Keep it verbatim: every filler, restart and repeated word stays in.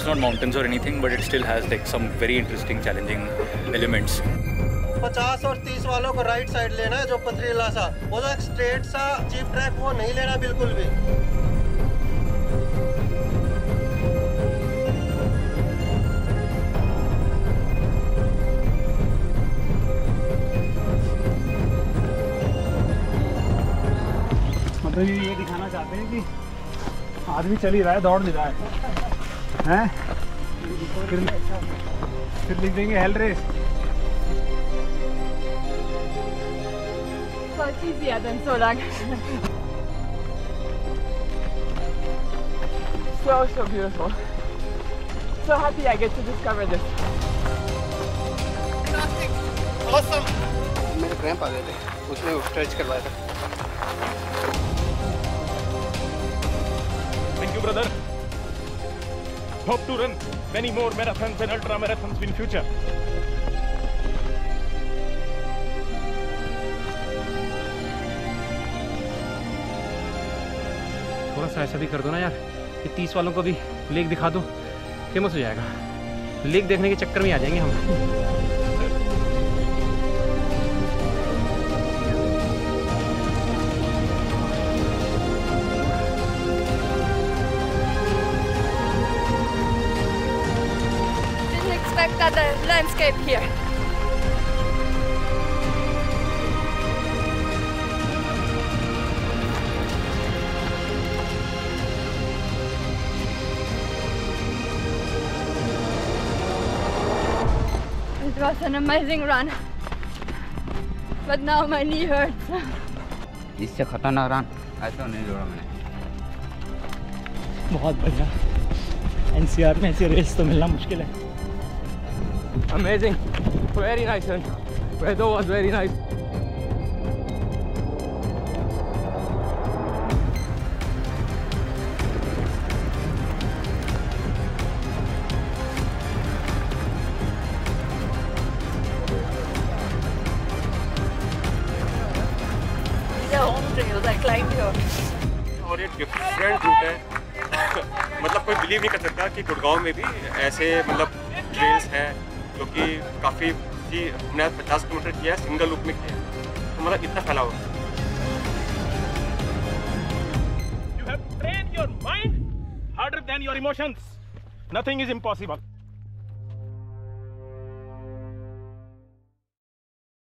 it's not mountains or anything, but it still has like some very interesting, challenging elements. पचास और तीस वालों को राइट साइड लेना है, जो पथरीला सा, वो जो एक स्ट्रेट सा जीप ट्रैक वो नहीं लेना बिल्कुल भी। मतलब ये दिखाना चाहते हैं कि आदमी चल ही रहा है, दौड़ नहीं रहा है, हैं? फिर फिर लिख देंगे हेल रेस। Much easier than so long. So, so beautiful. So happy I get to discover this. Awesome. मेरे क्रैम्प आ गए थे, उसने स्ट्रेच करवाया था। Thank you, brother. Hope to run many more marathons and ultra marathons in future. थोड़ा सा ऐसा भी कर दो ना यार, ये तीस वालों को भी लेक दिखा दो, फेमस हो जाएगा। लेक देखने के चक्कर में आ जाएंगे हम। Didn't expect that the landscape here. It was an amazing run, but now my knee hurts. इससे खतरनाक रन ऐसा नहीं जोड़ा मैंने। बहुत बढ़िया। एनसीआर में ऐसी रेस तो मिलना मुश्किल है। Amazing, very nice run. Weather was very nice. I climbed here. और ये डिफरेंट रूट है। मतलब कोई बिलीव नहीं कर सकता कि गुड़गांव में भी ऐसे मतलब ट्रेल्स हैं जो कि काफ़ी जी हमने पचास किलोमीटर किया है, सिंगल लूप में किया है, तो मतलब इतना फैला हुआ। You have trained your mind harder than your emotions. Nothing is impossible.